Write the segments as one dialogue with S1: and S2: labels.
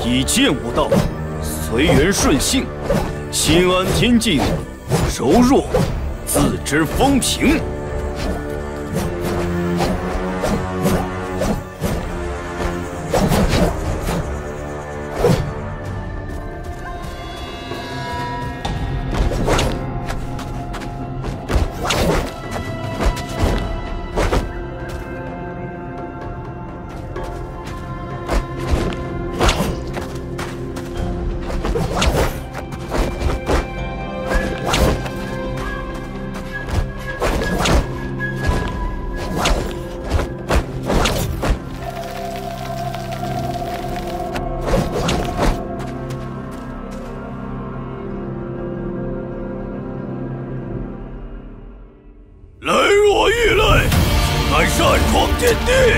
S1: 以剑悟道，随缘顺性，心安天静，柔弱自知风平。
S2: 来若玉来，乃擅闯天地。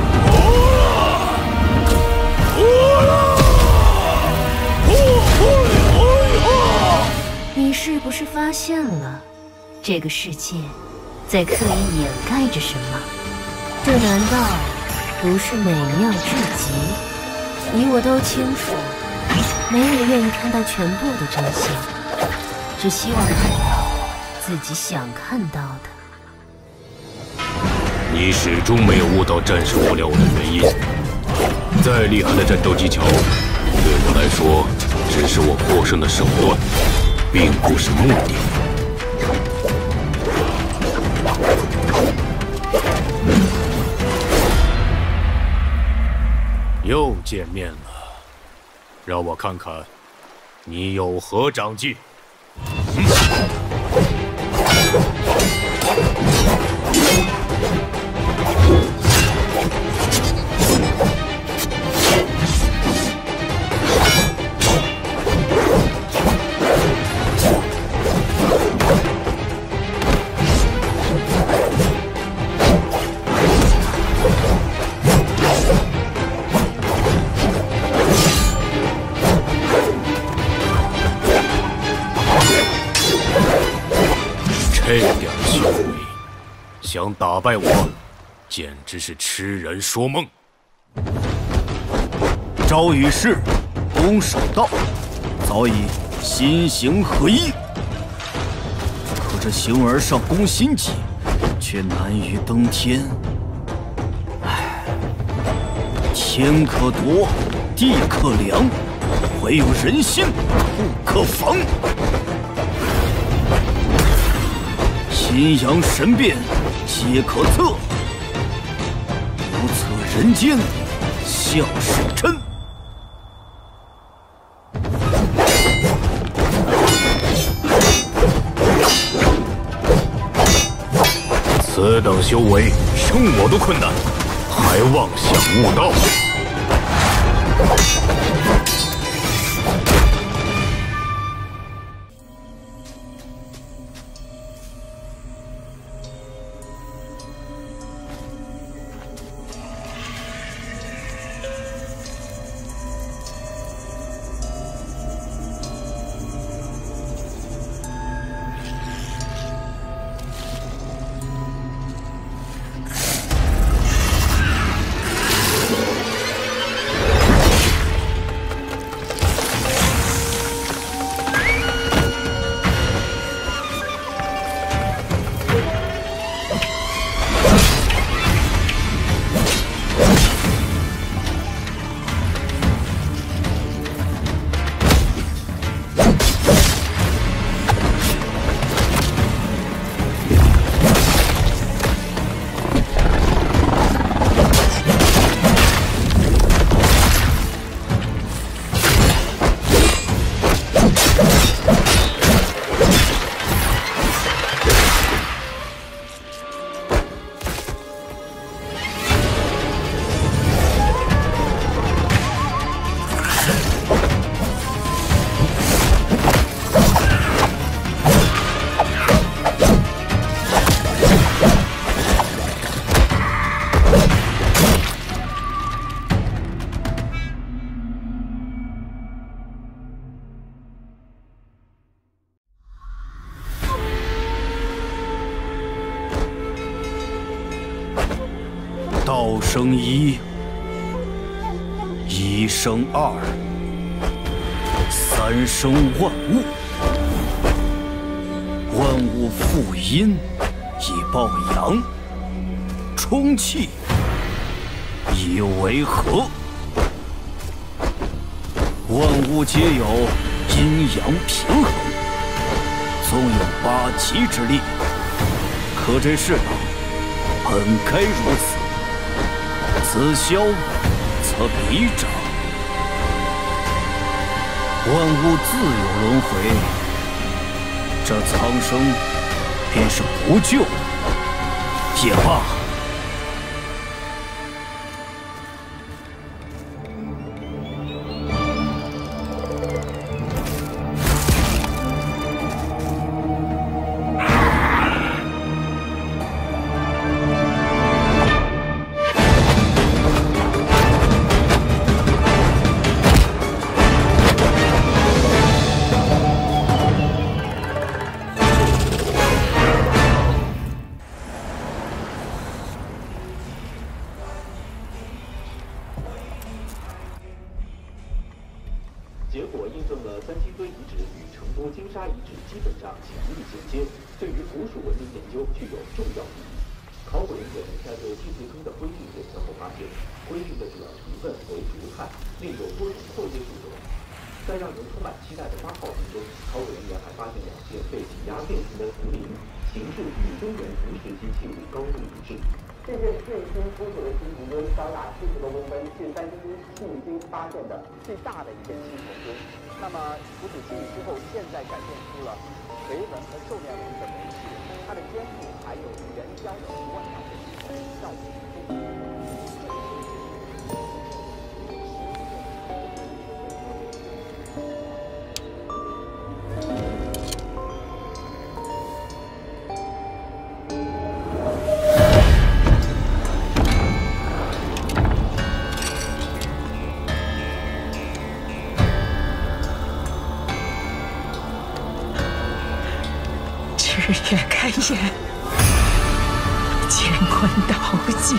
S3: 你是不是发现了，这个世界在刻意掩盖着什么？这难道不是美妙至极？你我都清楚，没人愿意看到全部的真相，只希望看到自己想看到的。
S2: 你始终没有悟到战胜不了我的原因。再厉害的战斗技巧，对我来说，只是我获胜的手段，并不是目的。又见面了，让我看看你有何长进。这点修为，想打败我，简直是痴人说梦。
S1: 招与士，攻守道，早已心形合一。可这形而上攻心计，却难于登天。唉，天可夺，地可量，唯有人心不可防。 阴阳神变，皆可测；不测人间，笑是真。
S2: 此等修为，生我都困难，还妄想悟道？
S1: 道生一，一生二。 三生万物，万物负阴以抱阳，充气以为和。万物皆有阴阳平衡，纵有八极之力，可这世道本该如此。此消则彼长，万物自有轮回，这苍生便是不救也罢。
S4: 结果印证了三清堆遗址与成都金沙遗址基本上强力衔接，对于古蜀文明研究具有重要意义。考古人员在对祭祀坑的规律检测后发现，规律的主要成分为竹炭，另有多种扩接组合。在让人充满期待的8号坑中，考古人员还发现2件被挤压变形的图灵，形制与中原同时期器物高度一致。这件最新出土的青铜尊高达70多公分，是三清堆迄今发现的最大的一件青铜尊。那么出土清理之后，现在展现出了垂纹和兽面纹的纹饰，它的肩部还有圆角的弯角的系统，效果非常。
S5: 日月开眼，乾坤倒尽，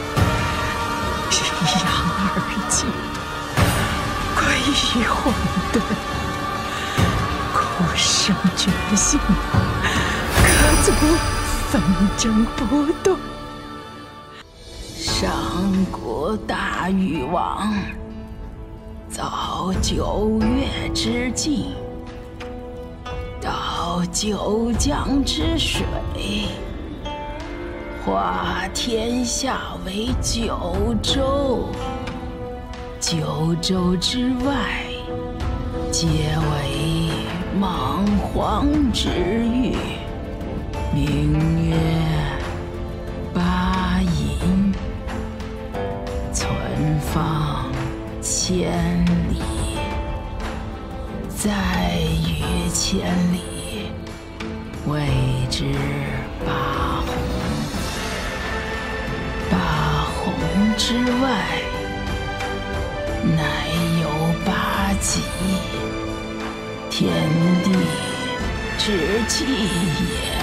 S5: 一阳而尽，归于混沌。苦生觉醒，可足纷争不断。上古大禹王造9月之境，导9江之水，化天下为9州，9州之外皆为莽荒之域，名曰八佾，存放千里，在于千里，谓之八翃。八翃之外，乃有八极，天地之气也。